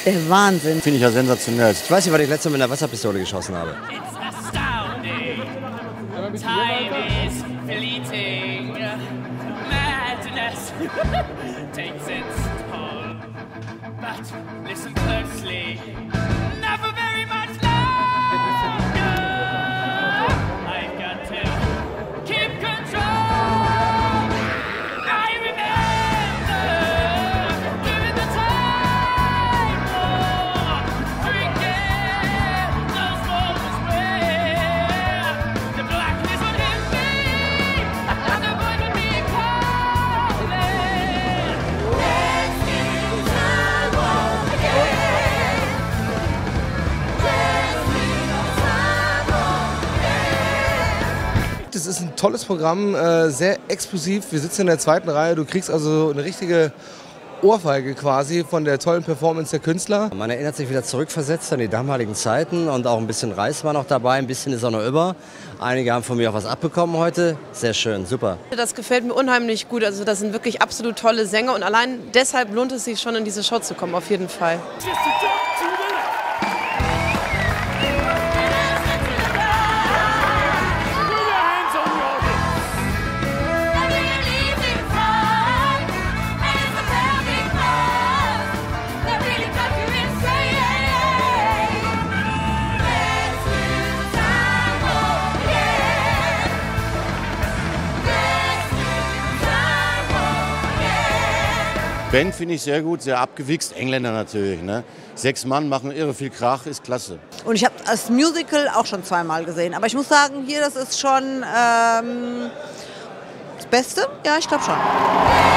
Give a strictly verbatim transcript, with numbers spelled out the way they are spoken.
der Wahnsinn. Finde ich ja sensationell. Ich weiß nicht, wann ich letzte Mal mit einer Wasserpistole geschossen habe. Time is fleeting. Madness takes its toll. But listen closely. Never very much longer. I've got to keep control. I remember during the time war, drinking those moments where the blackness would hit me and the void would be calling. Next time won't again. Das ist ein tolles Programm, äh, sehr explosiv. Wir sitzen in der zweiten Reihe. Du kriegst also eine richtige Ohrfeige quasi von der tollen Performance der Künstler. Man erinnert sich wieder zurückversetzt an die damaligen Zeiten und auch ein bisschen Reis war noch dabei, ein bisschen ist auch noch über. Einige haben von mir auch was abbekommen heute. Sehr schön, super. Das gefällt mir unheimlich gut. Also das sind wirklich absolut tolle Sänger und allein deshalb lohnt es sich schon, in diese Show zu kommen, auf jeden Fall. Band finde ich sehr gut, sehr abgewichst. Engländer natürlich. Ne? Sechs Mann machen irre viel Krach, ist klasse. Und ich habe das Musical auch schon zweimal gesehen. Aber ich muss sagen, hier, das ist schon ähm, das Beste. Ja, ich glaube schon.